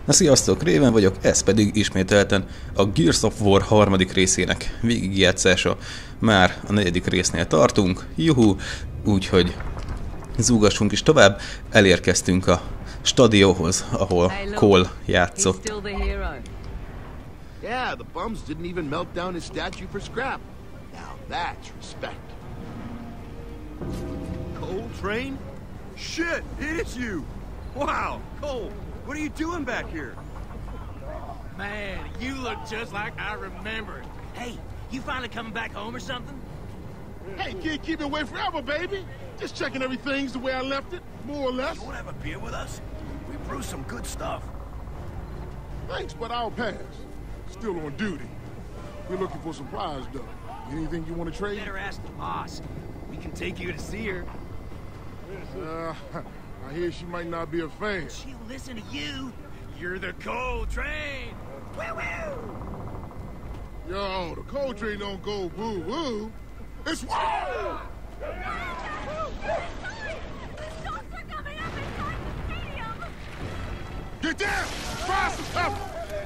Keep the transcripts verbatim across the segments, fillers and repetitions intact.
Na sziasztok, Raven vagyok, ez pedig ismételten a Gears of War harmadik részének végigjátszása. Már a negyedik résznél tartunk, juhu, úgyhogy zúgassunk is tovább. Elérkeztünk a stadionhoz, ahol Cole játszott. Yeah, the bums didn't even melt down his statue for scrap. Now that's respect. Cole Train? Shit, it's you! Wow, Cole, what are you doing back here? Man, you look just like I remembered. Hey, you finally coming back home or something? Hey, kid, keep it away forever, baby. Just checking everything's the way I left it, more or less. You wanna have a beer with us? We brew some good stuff. Thanks, but I'll pass. Still on duty. We're looking for supplies, though. Anything you want to trade? Better ask the boss. We can take you to see her. Uh, I hear she might not be a fan. She'll listen to you. You're the Cole Train. Woo-woo! Yo, the Cole Train don't go woo-woo. It's woo! Get down! Find some cover!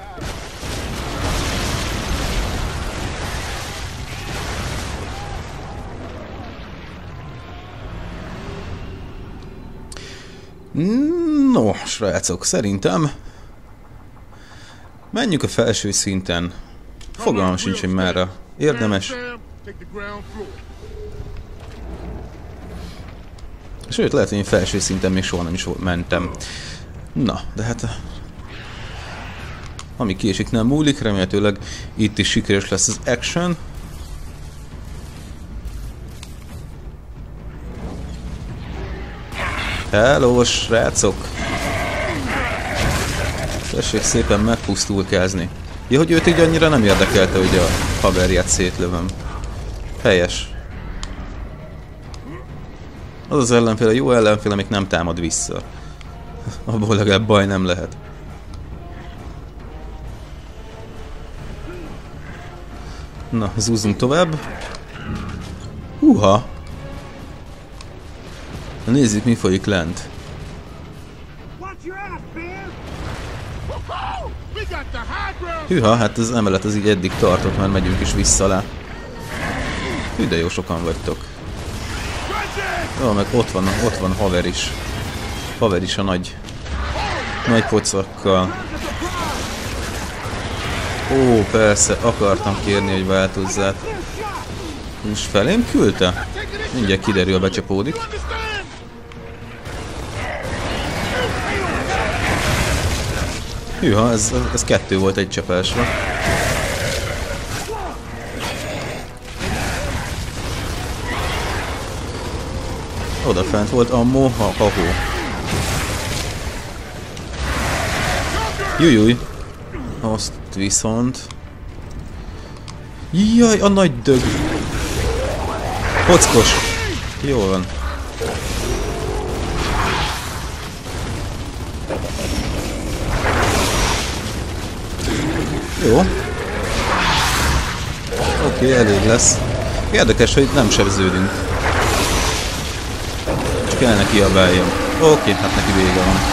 No, srácok, szerintem menjünk a felső szinten. Fogalmam sincs, hogy merre érdemes. Sőt, lehet, hogy én felső szinten még soha nem is mentem. Na, de hát ami kiesik nem múlik, remélhetőleg itt is sikeres lesz az action. Hello, srácok! Tessék szépen megpusztulkázni. Ja, hogy őt így annyira nem érdekelte, hogy a haverját szétlövöm. Helyes. Az az ellenfél, a jó ellenfél, amik nem támad vissza. Abból legalább baj nem lehet. Na, zúzzunk tovább. Húha! Nézzük, mi folyik lent. Hűha, hát az emelet az így eddig tartott, már megyünk is vissza le. Hű, de jó sokan vagytok. Jó, meg ott van, ott van haver is. Haver is a nagy, nagy pocakkal. Ó, persze, akartam kérni, hogy változzát. És felém küldte? Mindjárt kiderül, becsapódik. Hűha, ez, ez kettő volt egy csapásra. Odafent volt a moha-hahó. Jújjúj. Azt viszont... Jaj, a nagy dög. Kockos. Jól van. Jó. Oké, okay, elég lesz. Érdekes, hogy nem sebződünk. Csak el neki kiabáljon. Oké, okay, hát neki vége van.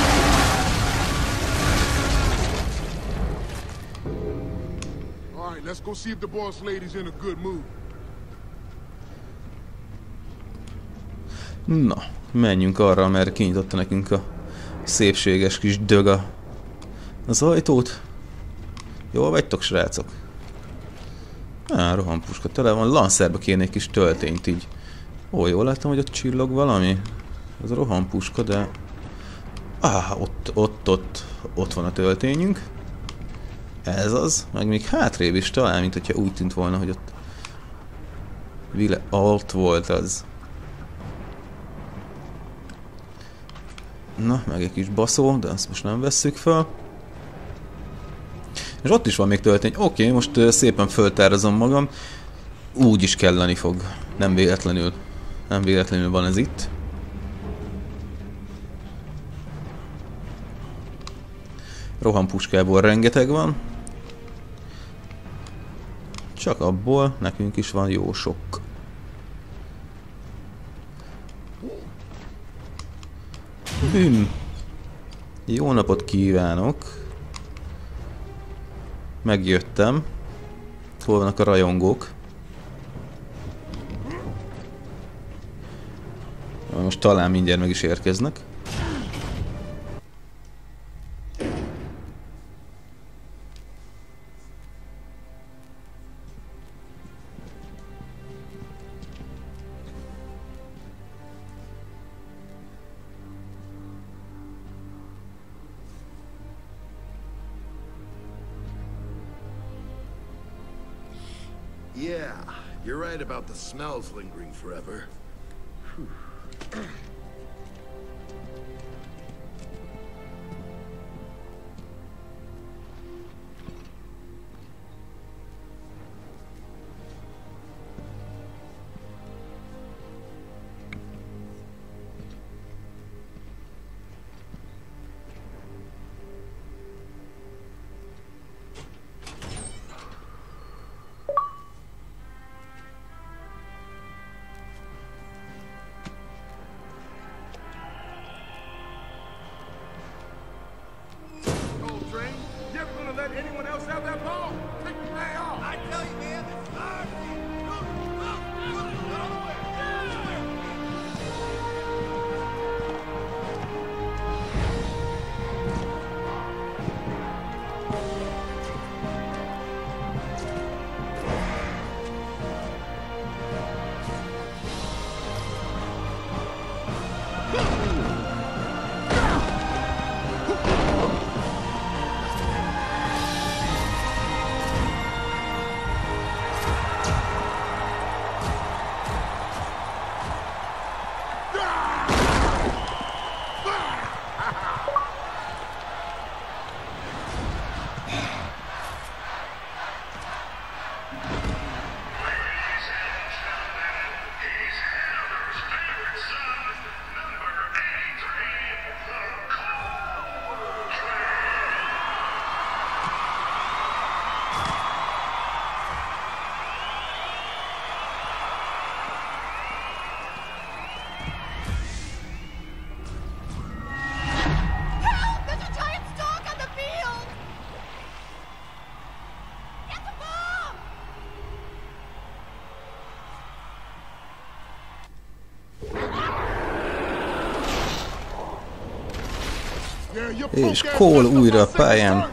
Na, menjünk arra, mert kinyitotta nekünk a szépséges kis döga az ajtót. Jól vagytok, srácok? Á, rohampuska tele van. Lancerbe kéne egy kis töltényt így. Ó, jól láttam, hogy ott csillog valami. Ez a rohampuska, de... Á, ott, ott, ott, ott van a töltényünk. Ez az. Meg még hátrébb is talán, mint hogyha úgy tűnt volna, hogy ott... Vile alt volt az. Na, meg egy kis baszó, de azt most nem vesszük fel. És ott is van még töltény. Oké, okay, most uh, szépen föltárazom magam. Úgy is kelleni fog. Nem véletlenül. Nem véletlenül van ez itt. Rohampuskából rengeteg van. Csak abból nekünk is van jó sok. Büm. Jó napot kívánok! Megjöttem. Hol vannak a rajongók? Most talán mindjárt meg is érkeznek. Yeah, you're right about the smells lingering forever. És Cole újra a pályán.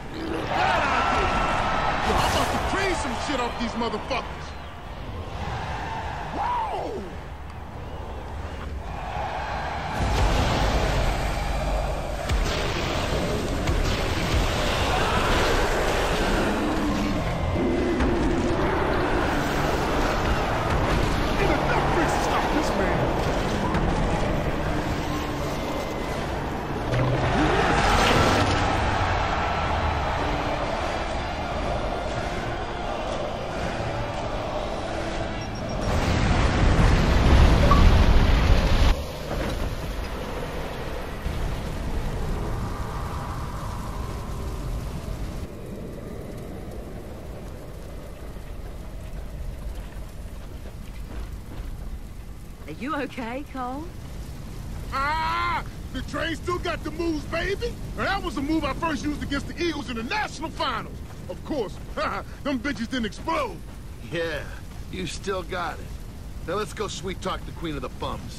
Are you okay, Cole? Ah! The train still got the moves, baby! Now, that was the move I first used against the Eagles in the national finals. Of course, them bitches didn't explode. Yeah, you still got it. Now let's go sweet talk the Queen of the Bums.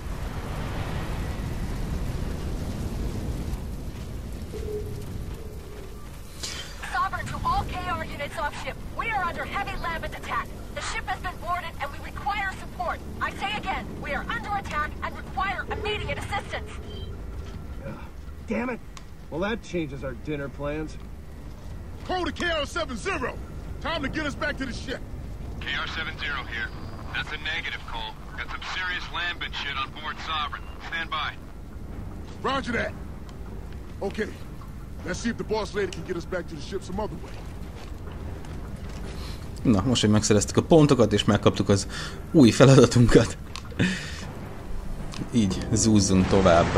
Sovereign to all K R units off ship. We are under heavy Lambent attack. The ship has been boarded and we require support. I say again, we are under attack and require immediate assistance. Uh, damn it. Well, that changes our dinner plans. Hold the K R seven zero. Time to get us back to the ship. K R seven zero here. That's a negative, Cole. Got some serious Lambent shit on board Sovereign. Stand by. Roger that. Okay. Let's see if the boss lady can get us back to the ship some other way. Na, most, hogy megszereztük a pontokat, és megkaptuk az új feladatunkat. Így zúzzunk tovább.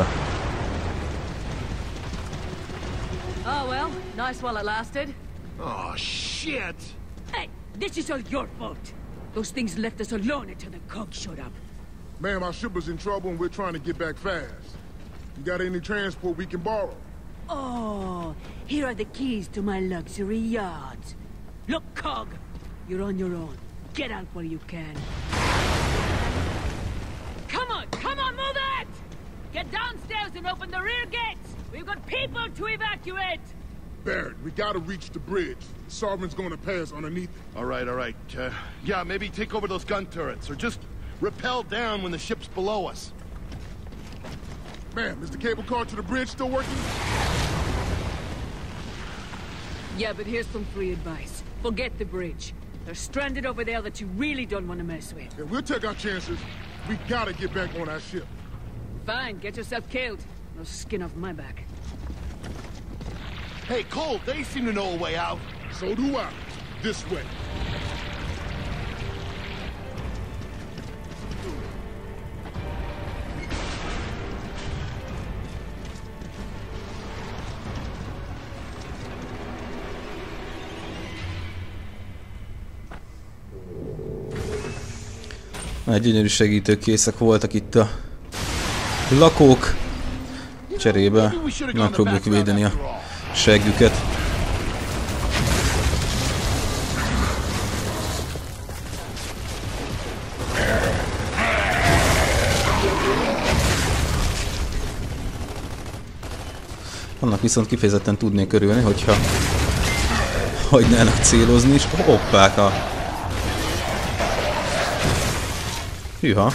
Oh well, nice while it lasted. Oh, shit! Hey, this is all your fault. Those things left us alone until the cook showed up. Ma'am, our ship was in trouble and we're trying to get back fast. You got any transport we can borrow? Oh, here are the keys to my luxury yacht. Look, Cog, you're on your own. Get out while you can. Come on, come on, move it! Get downstairs and open the rear gates! We've got people to evacuate! Barrett, we gotta reach the bridge. Sovereign's gonna pass underneath it. All right, all right. Uh, yeah, maybe take over those gun turrets, or just rappel down when the ship's below us. Man, is the cable car to the bridge still working? Yeah, but here's some free advice. Forget the bridge. They're stranded over there that you really don't want to mess with. Yeah, we'll take our chances. We gotta get back on our ship. Fine, get yourself killed. No skin off my back. Hey, Cole, they seem to know a way out. So do I. This way. Már gyönyörű segítőkészek voltak itt a lakók. Cserébe megpróbáljuk védeni a seggüket. Annak viszont kifejezetten tudnék örülni, hogyha hagynának célozni is. Hoppák a... Hűha.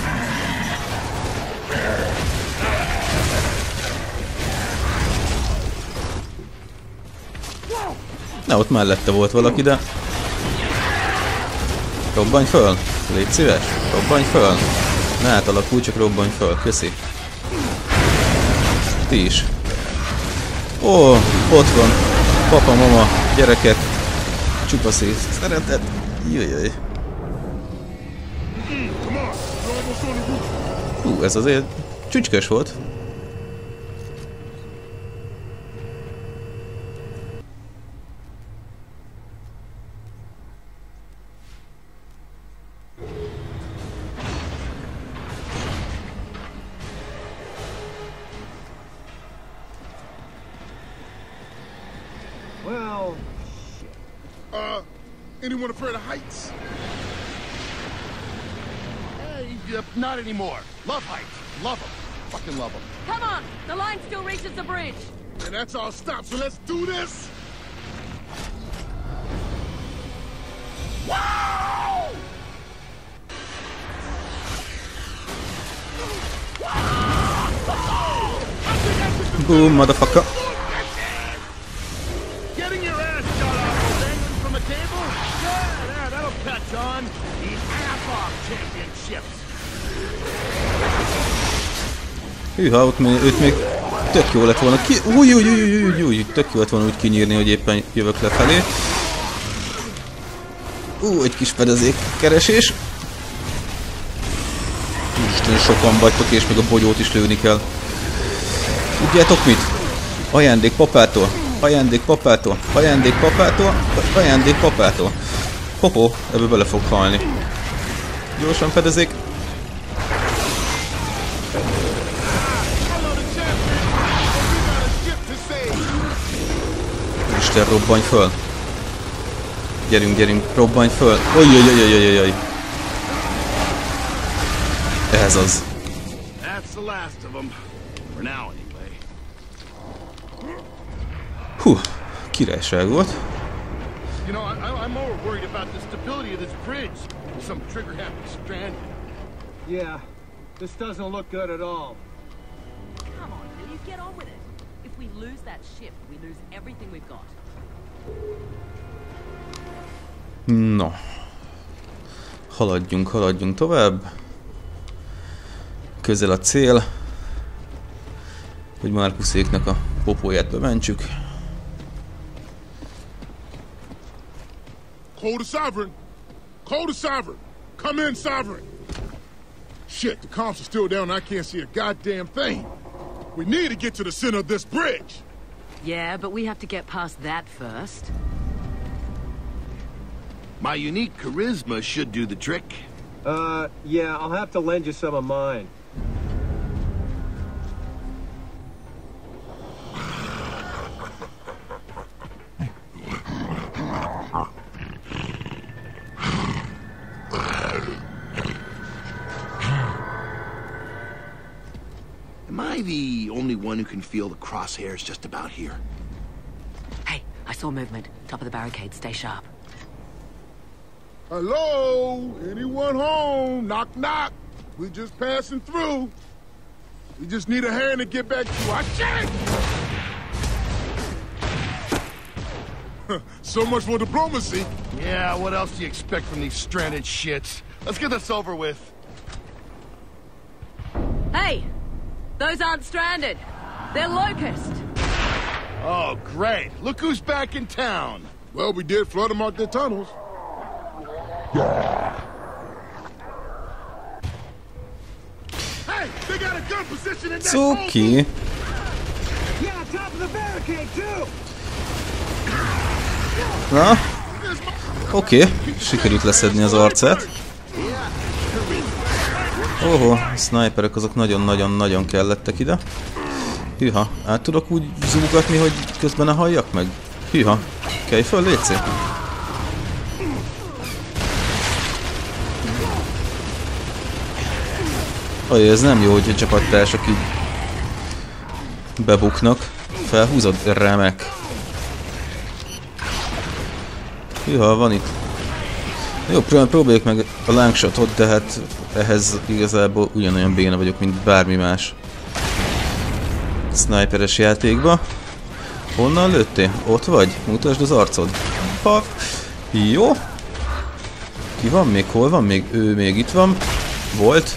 Na, ott mellette volt valaki, de... Robbanj föl! Légy szíves! Robbanj föl! Ne átalakulj, csak robbanj föl. Köszi. Ti is. Ó, ott van. Papa, mama, gyerekek. Csupa szép szeretet. Jöjjöj. Hú, ez azért csücskös volt. Well, Uh, anyone afraid of heights? Hey, uh, not anymore. Love heights. Love them. Fucking love them. Come on! The line still reaches the bridge! And that's our stop, so let's do this! Wow! Boom, motherfucker. getting your ass shot off dangling from a table? Yeah, yeah, that'll catch on. The ass-off championships. Hűha, ott még, őt még tök jó lett volna ki... Új, új, új, új, új, új, tök jó lett volna úgy kinyírni, hogy éppen jövök lefelé. Ú, egy kis fedezékkeresés. Isten, sokan vagytok, és még a bogyót is lőni kell. Tudjátok mit? Ajándék papától, ajándék papától, ajándék papától, ajándék papától. Hoppó, ebből bele fog halni. Gyorsan fedezék. Isten, robbanj föl! Gyerünk, gyerünk, robbanj föl! Ojjjjjjjjjjjjjj! Ez az. Hú, királyság volt. You know, I, I'm more worried about the stability of this bridge. Some trigger happy stranded. Yeah, this doesn't look good at all. Come on, will you get on with it? If we lose that ship, we lose everything we've got. No. Haladjunk, haladjunk tovább. Közel a cél. Hogy Markuséknak a popóját bementsük. Call the Sovereign! Call the Sovereign! Come in, Sovereign! Shit, the comms are still down and I can't see a goddamn thing. We need to get to the center of this bridge! Yeah, but we have to get past that first. My unique charisma should do the trick. Uh, yeah, I'll have to lend you some of mine. I the only one who can feel the crosshairs just about here? Hey, I saw movement. Top of the barricade. Stay sharp. Hello? Anyone home? Knock, knock. We're just passing through. We just need a hand to get back to our shit! So much for diplomacy. Yeah, what else do you expect from these stranded shits? Let's get this over with. Hey! Those aren't stranded. They're Locust. Oh, great. Look who's back in town. Well, we did flood them out their tunnels. Hey, they got a gun position in that It's okay. Yeah, top of the barricade too. Na? Oké, okay. Sikerült leszedni az arcát. Oho, a sniperek azok nagyon-nagyon-nagyon kellettek ide. Hűha, át tudok úgy zúgatni, hogy közben ne halljak meg? Hűha, kelj föl, létszik. Ajaj, ez nem jó, hogy a csapattársak így bebuknak. Felhúzod? Remek. Hűha, van itt. Jó, próbáljuk meg a lángshotot, de hát ehhez igazából ugyanolyan béna vagyok, mint bármi más sniperes játékba. Honnan lőttél? Ott vagy? Mutasd az arcod. Ha... Jó. Ki van még? Hol van még? Ő még itt van. Volt.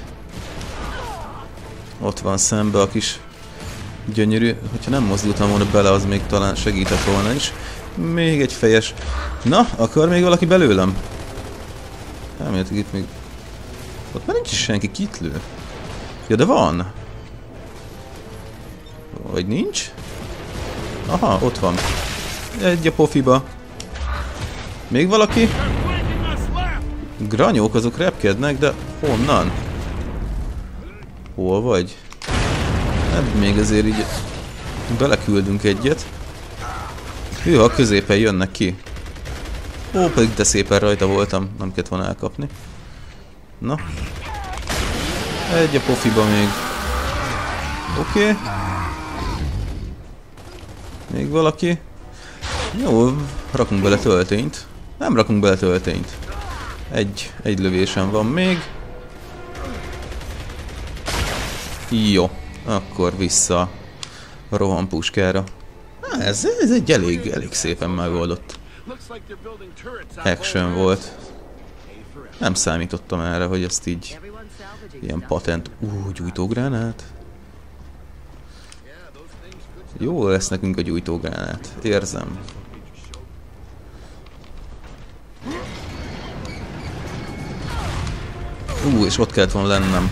Ott van szembe a kis gyönyörű. Hogyha nem mozdultam volna bele, az még talán segített volna is. Még egy fejes. Na, akar még valaki belőlem? Elméletek itt még... Ott már nincs is senki, kit lő. Ja, de van. Vagy nincs? Aha, ott van. Egy a pofiba. Még valaki? Granyók azok repkednek, de honnan? Hol vagy? Ebből még azért így beleküldünk egyet. Hűha, középen jönnek ki. Ó, pedig de szépen rajta voltam, nem kellett volna elkapni. Na. Egy a pofiba még. Oké. Okay. Még valaki? Jó, rakunk bele töltényt. Nem rakunk bele töltényt. Egy, egy lövésem van még. Jó, akkor vissza a rohampuskára. Ez, ez egy elég, elég szépen megoldott action volt. Nem számítottam erre, hogy ezt így ilyen patent... Ú, gyújtógránát. Jó lesz nekünk a gyújtógránát. Érzem. Ú, és ott kellett volna lennem.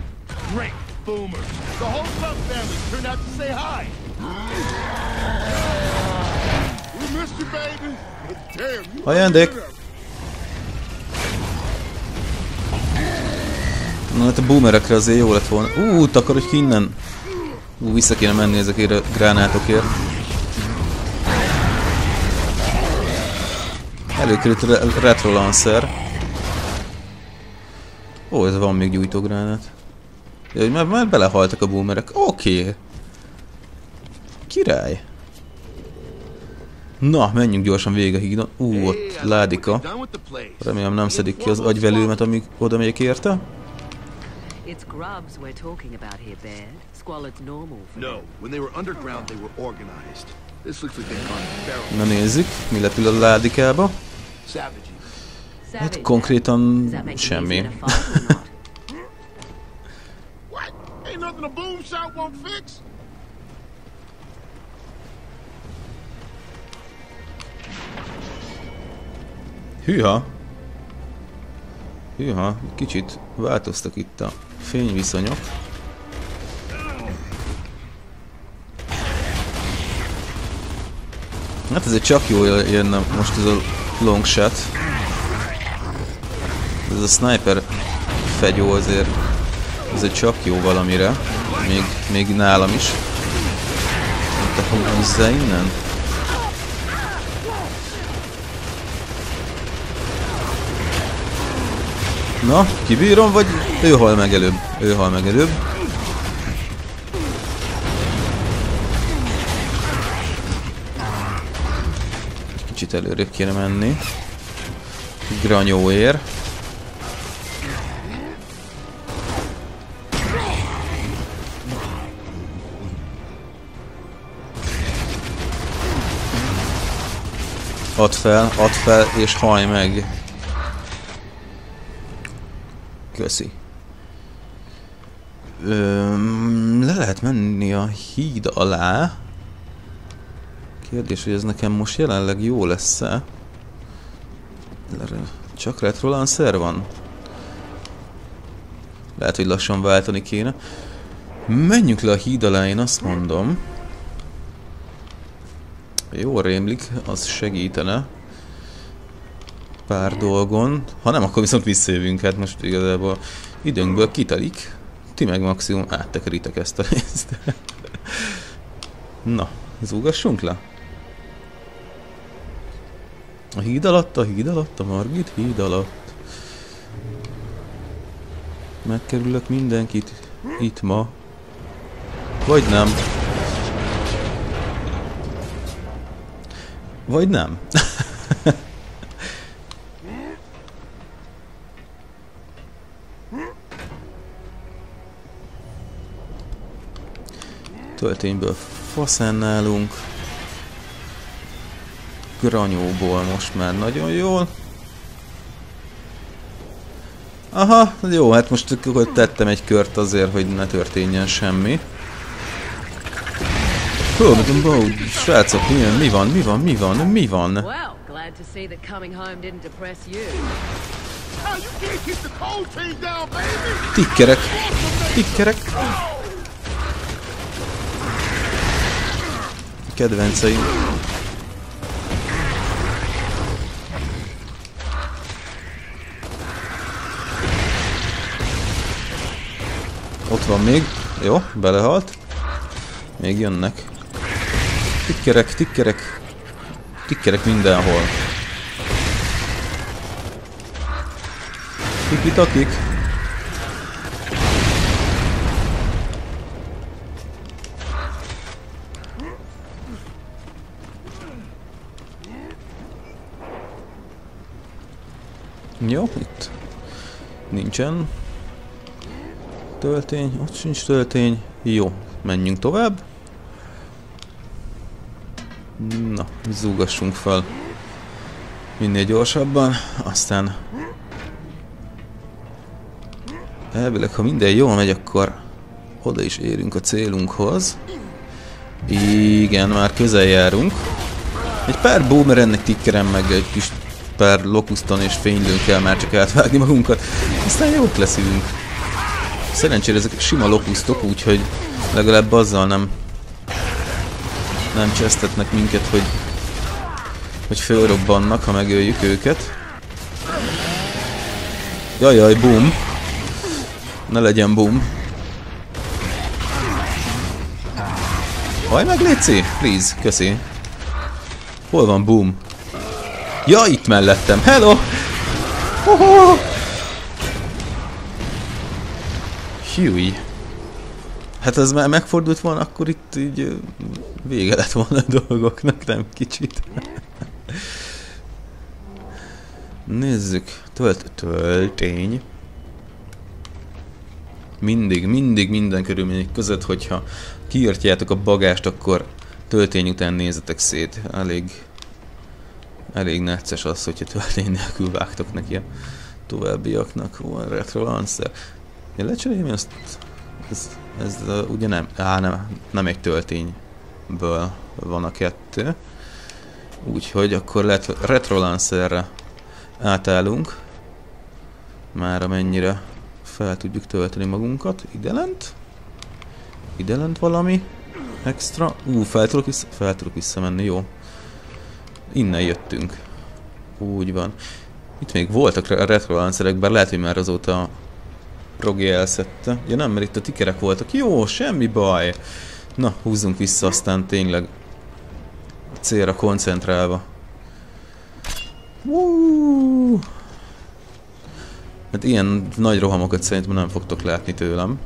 Ajándék! Na hát a boomerekre azért jó lett volna. Ú, takarodj ki innen! Ú, vissza kéne menni ezekért a gránátokért. Előkerült a Retro Lancer. Ó, ez van még gyújtógránát. Jaj, már, már belehaltak a boomerek. Oké. Okay. Király. Na, menjünk gyorsan végig a hídon. Ú, ott ládika. Remélem nem szedik ki az agyvelőmet, amíg oda megyek érte. It's grubs we're talking about here, Baird. Squalid's normal for No, when they were underground, they were organized. This looks like they've gone feral. Na nézzük, mi lepül a ládikába. Hát konkrétan semmi. What? Ain't nothing a boom shot won't fix? Hűha! Hűha, kicsit változtak itt a fényviszonyok. Hát ezért csak jól jönne most ez a long shot. Ez a sniper fegyó azért, azért csak jó valamire. Még, még nálam is. Itt a hozzá innen. Na, kibírom, vagy ő hal meg előbb? Ő hal meg előbb. Kicsit előrébb kéne menni. Granyóér. Add fel, add fel, és hajj meg. Köszi. Öm, le lehet menni a híd alá. Kérdés, hogy ez nekem most jelenleg jó lesz-e? Csak retrolancer van? Lehet, hogy lassan váltani kéne. Menjünk le a híd alá, én azt mondom. Jó rémlik, az segítene. Pár dolgon. Ha nem, akkor viszont visszajövünk, hát most igazából időnkből kitelik. Ti meg maximum áttekeritek ezt a részt. Na, zúgassunk le. A híd alatt, a híd alatt, a Margit híd alatt. Megkerülök mindenkit itt ma. Vagy nem. Vagy nem. Töltényből faszán nálunk. Granyóból most már nagyon jól. Aha, jó, hát most tettem egy kört azért, hogy ne történjen semmi. Hú, srácok, mi, mi van, mi van, mi van, mi van? Tikkerek, tikkerek. Kedvenceim. Ott van még. Jó, belehalt. Még jönnek. Tikkerek, tikkerek. Tikkerek mindenhol. Tikitakik. Jó, itt nincsen töltény, ott sincs töltény. Jó, menjünk tovább. Na, zúgassunk fel minél gyorsabban, aztán elvileg, ha minden jól megy, akkor oda is érünk a célunkhoz. Igen, már közel járunk. Egy pár boomerennek, tikkeren, meg egy kis pár lokuszton és fénylőn kell már csak átvágni magunkat. Aztán jók leszünk. Szerencsére ezek sima lokusztok, úgyhogy legalább azzal nem nem csesztetnek minket, hogy hogy fölrobbannak, ha megöljük őket. Jajjaj, boom! Ne legyen boom! Hajj meg, léci! Please, köszi! Hol van boom? Ja, itt mellettem! Hello! Hoho! Hűj! Hát ez már megfordult volna, akkor itt így vége lett volna a dolgoknak, nem kicsit. Nézzük. Tölt, töltény. Mindig, mindig minden körülmények között, hogyha kiírtjátok a bagást, akkor töltény után nézzetek szét. Elég, elég necces az, hogyha töltény nélkül vágtok neki a továbbiaknak. Van retrolancer. Én lecseréljem ezt... Ez, ez uh, ugye nem, á, nem, nem egy töltényből van a kettő. Úgyhogy akkor lehet retrolancerre átállunk. Már amennyire fel tudjuk tölteni magunkat. Ide lent? Ide lent valami extra? Ú, fel tudok, vissza, fel tudok visszamenni, jó. Innen jöttünk. Úgy van. Itt még voltak a retrolancerek, bár lehet, hogy már azóta Rogi elszedte. Ja nem, mert itt a tikerek voltak. Jó, semmi baj. Na, húzzunk vissza, aztán tényleg célra koncentrálva. Woo! Hát ilyen nagy rohamokat szerintem nem fogtok látni tőlem.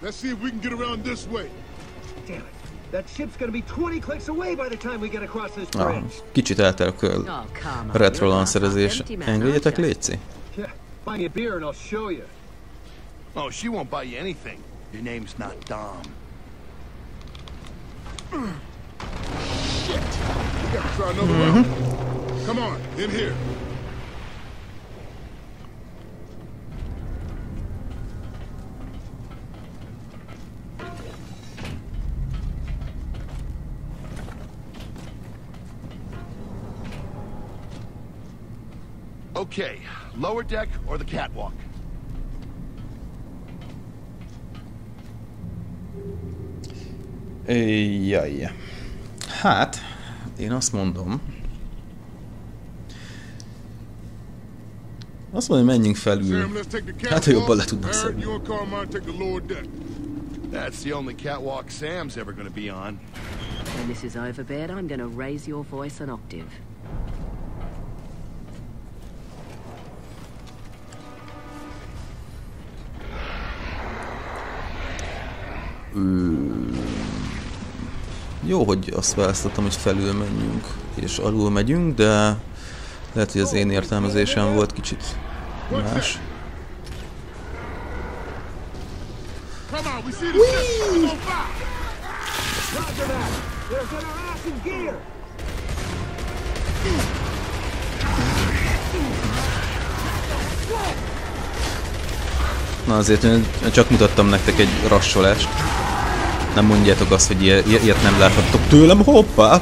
Let's see if we can get around this way. Damn it. That ship's gonna be twenty clicks away by the time we get across this Ah, bridge. kicsit eltelköl. Oh, come on. Retrolanszerezés. Engedjetek, létszi. Yeah, buy me a beer and I'll show you. Oh, she won't buy you anything. Your name's not Dom. Shit! We gotta try another round. Come on, in here. Okay, lower deck or the catwalk? Jaj. Hát, én azt mondom. Azt mondom, hogy menjünk felül. Sam, let's take the Hát, ha jobban le catwalk. tudnak Barrett, szedni. you and Carmine take the lower deck. That's the only catwalk Sam's ever gonna be on. When this is over, Baird, I'm gonna raise your voice an octave. Jó, hogy azt választottam, hogy felül menjünk, és alul megyünk, de lehet, hogy az én értelmezésem volt kicsit más. Come on, we see the ship. Come on, fire. Roger that. There's an ass in gear. Na azért én csak mutattam nektek egy rassolást. Nem mondjátok azt, hogy ilyet, ilyet nem láthattok tőlem, hoppá!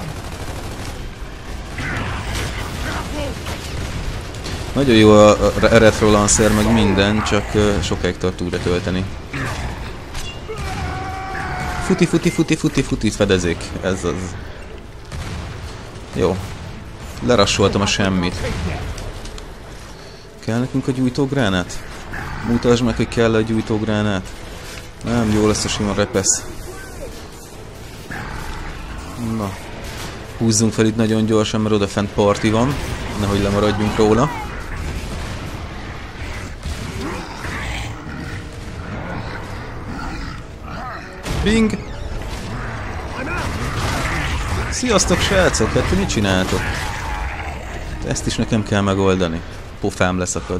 Nagyon jó a Retro Lancer, meg minden, csak sokáig tart újra tölteni. Futi, futi, futi, futi, futi, fedezék. Ez az. Jó. Lerassoltam a semmit. Kell nekünk a gyújtógránát? Mutasd meg, hogy kell a gyújtógránát. Nem, jó lesz a sima repesz. Na. Húzzunk fel itt nagyon gyorsan, mert odafent parti van. Nehogy lemaradjunk róla. Bing! Sziasztok, srácok! Hát ti mit csináltok? Ezt is nekem kell megoldani. Pofám leszakad.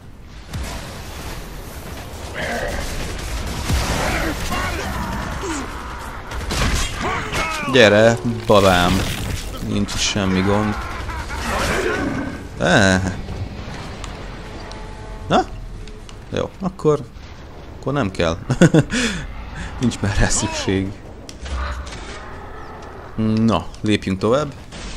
Gyere, babám! Nincs is semmi gond. Eh. Na? Jó, akkor... Akkor nem kell. Nincs már rá szükség. Na, lépjünk tovább.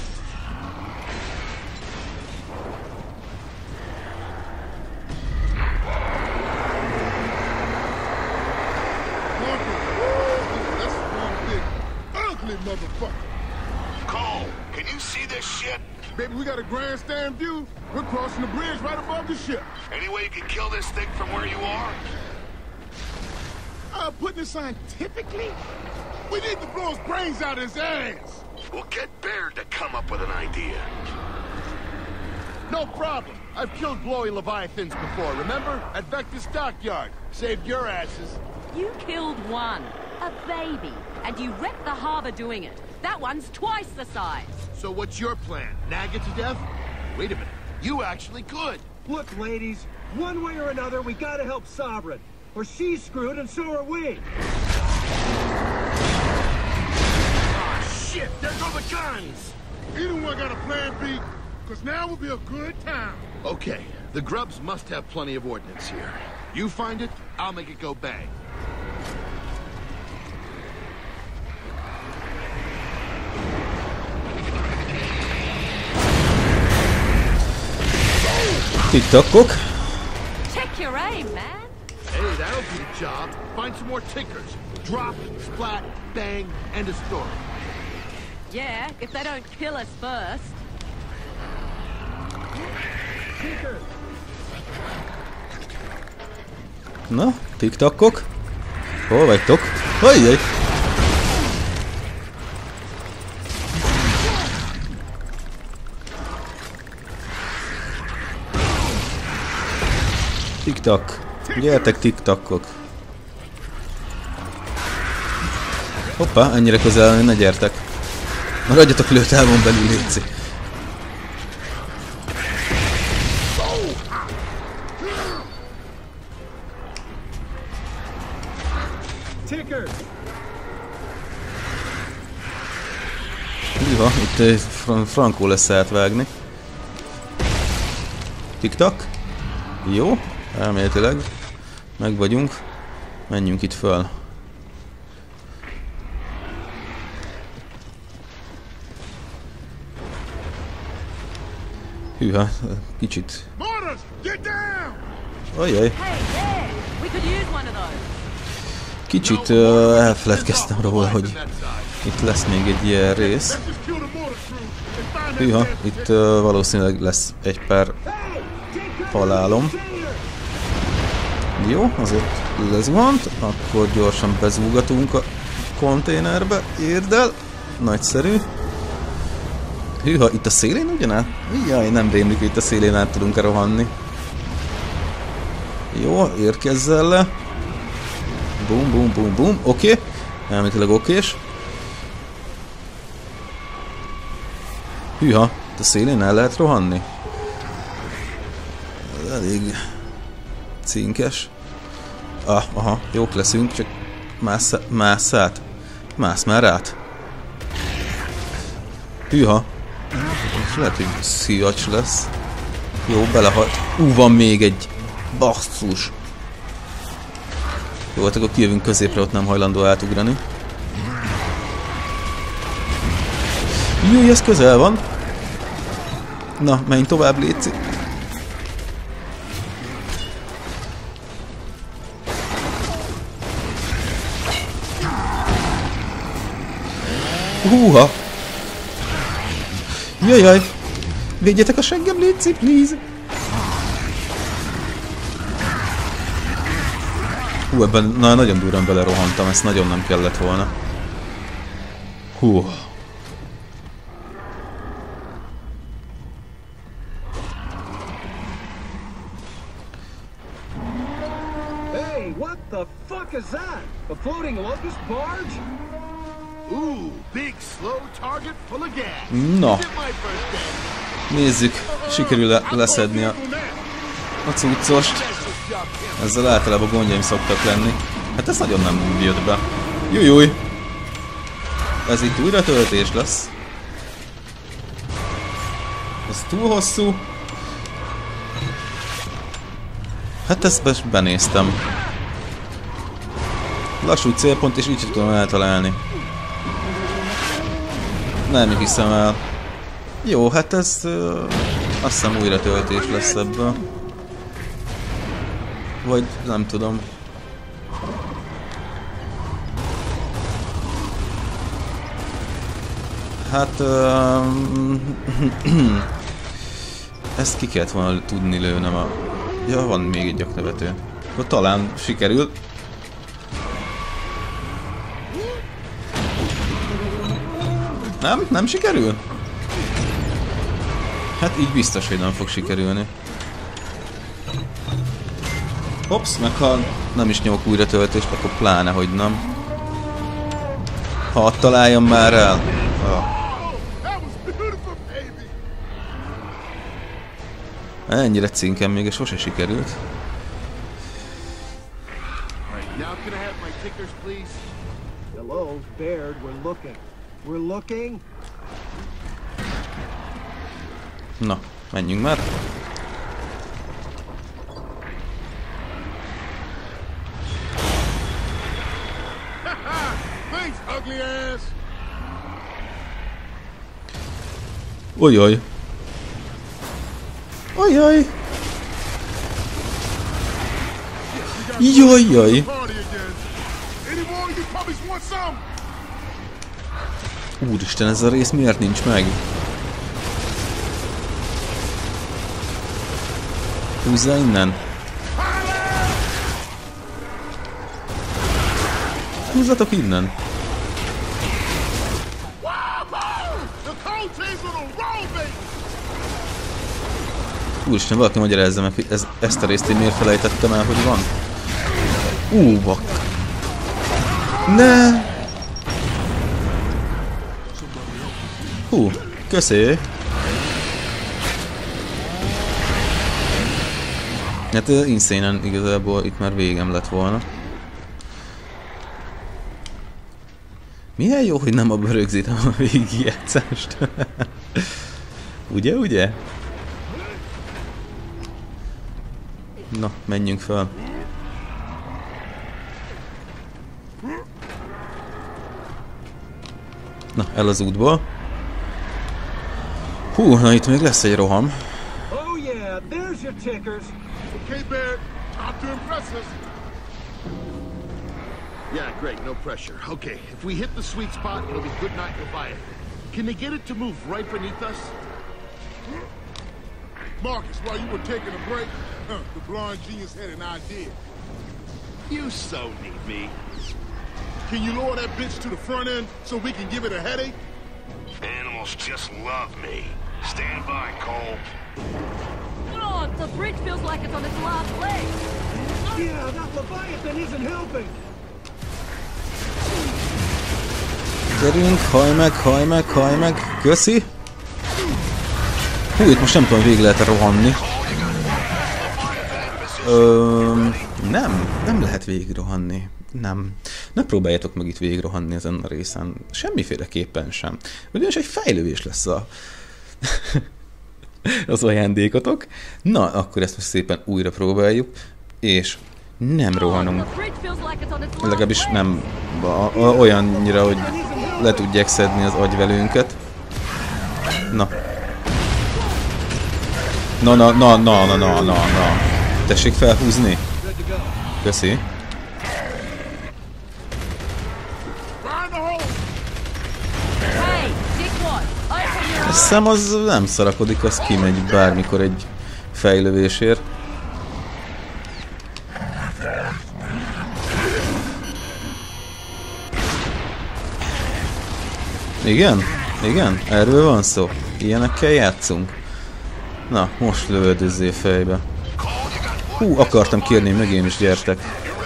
Cole, can you see this shit? Baby, we got a grandstand view. We're crossing the bridge right above the ship. Any way you can kill this thing from where you are? Uh, putting it scientifically? We need to blow his brains out his ass. We'll get Baird to come up with an idea. No problem. I've killed glowy leviathans before, remember? At Vector's dockyard. Saved your asses. You killed one, a baby, and you wrecked the harbor doing it. That one's twice the size. So what's your plan? Nag it to death? Wait a minute. You actually could. Look, ladies, one way or another, we gotta help Sovereign. Or she's screwed and so are we. Ah, shit! There go the guns! Either one got a plan B, because now will be a good time. Okay, the grubs must have plenty of ordnance here. You find it, I'll make it go bang. Tiktakok. Check your aim, man. Hey, that'll do the job. Find some more tickers. Drop, splat, bang, end of story. Yeah, if they don't kill us first. Na, tiktakok. Hol vagytok? Ajjaj! Tiktak. Gyertek, tiktakok. Hoppá, ennyire közel, ne gyertek. Maradjatok lőtávon belül, létszik. Hűha, itt fran frankó lesz átvágni. Tiktak. Jó, elméletileg. Meg vagyunk. Menjünk itt föl. Hűha, kicsit. Ajjaj. Kicsit uh, elfeledkeztem róla, hogy itt lesz még egy ilyen rész. Hűha, itt uh, valószínűleg lesz egy pár halálom. Jó, azért lezuhant, akkor gyorsan bezúgatunk a konténerbe, érd el. Nagyszerű. Hűha, itt a szélén ugyanát? Jaj, nem rémlik, hogy itt a szélén át tudunk-e rohanni. Jó, érkezzel le. Bum, bum, bum, bum. Oké. Okay. Elméletileg okés. Hűha, itt a szélén el lehet rohanni? Elég cinkes. Ah, aha, jók leszünk, csak mász, mász át. Mász már át. Hűha. Lehet, hogy szíjacs lesz. Jó, belehalt. Ú, van még egy. Basszus. Jó, hát akkor kijövünk középre, ott nem hajlandó átugrani. Júj, ez közel van. Na, menj tovább, léci. Húha. Jajjaj. Védjetek a seggem, léci, please. Hú, ebben na, nagyon durran belerohantam, ezt nagyon nem kellett volna. Hú. Hey, what the fuck is that? A floating locust barge? Ooh, big slow target full of gas. Na. Nézzük, sikerül le leszedni a, a cuccost. Ezzel általában gondjaim szoktak lenni. Hát ez nagyon nem jött be. Jújjúj! Ez itt újra töltés lesz. Ez túl hosszú. Hát ezt benéztem. Lassú célpont, és így sem tudom eltalálni. Nem hiszem el. Jó, hát ez uh, azt hiszem újra töltés lesz ebből. Vagy nem tudom. Hát... Uh, ezt ki kellett volna tudni lőnem a... Ja, van még egy gyaknevető. Akkor talán sikerül. Nem? Nem sikerül? Hát így biztos, hogy nem fog sikerülni. Hops, meg ha nem is nyomok újra töltést, akkor pláne, hogy nem. Ha találjam már el. Ah. Ennyire cinken még sose sikerült. Hello, Baird, we're looking. We're looking. Na, menjünk már. Ojjaj. Ojjaj. Jajjaj. Úristen, ez a rész miért nincs meg? Húzzá innen. Húzzatok innen. Úristen, valaki magyarázza meg, hogy ez, ezt a részt én miért felejtettem el, hogy van. Ú, bak. Ne! Hú, köszi! Hát insane-en igazából itt már végem lett volna. Milyen jó, hogy nem abban rögzítem a végigjátszást. Ugye, ugye? Na, menjünk fel. Na, el az útból. Hú, na itt még lesz egy roham. Oh yeah, there's your tickers. Okay, Baird. Time to impress us. Yeah, great, no pressure. Okay, if we hit the sweet spot, it'll be good night Leviathan. Can they get it to move right beneath us? Marcus, while you were taking a break, huh, the blonde genius had an idea. You so need me. Can you lower that bitch to the front end so we can give it a headache? Animals just love me. Stand by, Cole. Oh, the bridge feels like it's on its last leg. Yeah, that Leviathan isn't helping. Gyerünk, hajj meg, hajj meg, hajj meg. Köszi. Hú, itt most nem tudom, végig lehet rohanni. Öm, nem, nem lehet végig rohanni. Nem. Ne próbáljátok meg itt végig rohanni ezen a részen. Semmiféleképpen sem. Ugyanis egy fejlődés lesz a... az ajándékotok. Na, akkor ezt most szépen újra próbáljuk. És nem rohanunk. Legalábbis nem olyannyira, hogy le tudják szedni az agyvelőnket. Na. Na, na, na, na, na, na, na, na. Tessék felhúzni. Köszi. A szem az nem szarakodik, az kimegy bármikor egy fejlövésért. Igen? Igen? Erről van szó? Ilyenekkel játszunk? Na, most lövöldözzél fejbe. Hú, akartam kérni, meg én is, gyertek.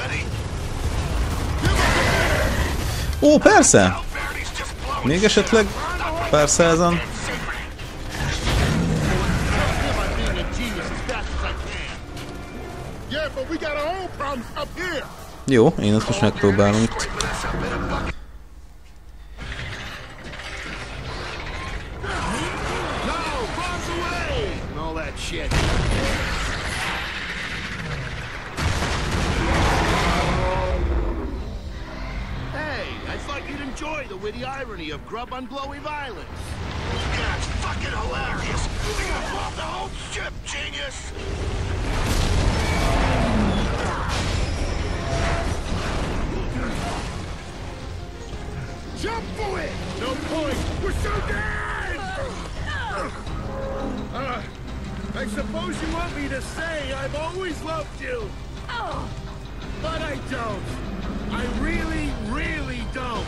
Ó, persze! Még esetleg pár százan. Jó, én ezt most megpróbálom itt. Enjoy the witty irony of grub on glowy violence. Yeah, it's fucking hilarious. You're gonna blow up the whole ship, genius! Jump for it! No point! We're so dead! Uh, I suppose you want me to say I've always loved you. But I don't. I really, really don't.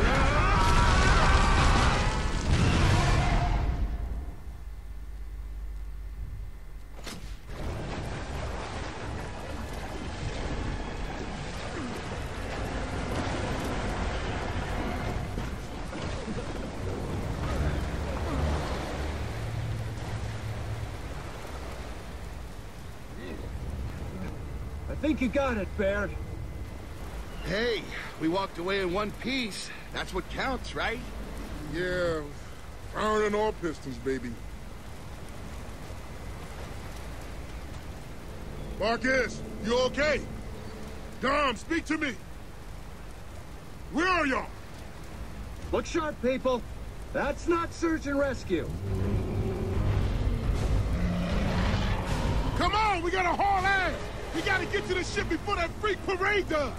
I think you got it, Baird. Hey, we walked away in one piece. That's what counts, right? Yeah, firing all pistons, baby. Marcus, you okay? Dom, speak to me. Where are y'all? Look sharp, people. That's not search and rescue. Come on, we gotta haul ass. We gotta get to the ship before that freak parade does.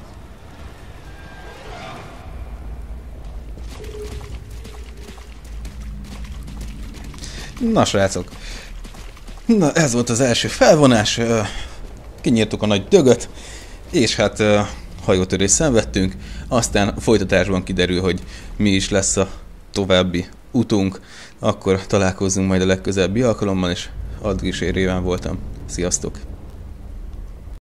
Na srácok, na ez volt az első felvonás, kinyírtuk a nagy dögöt, és hát hajótörést szenvedtünk, aztán folytatásban kiderül, hogy mi is lesz a további utunk, akkor találkozzunk majd a legközelebbi alkalommal, és addig is én Réván voltam. Sziasztok!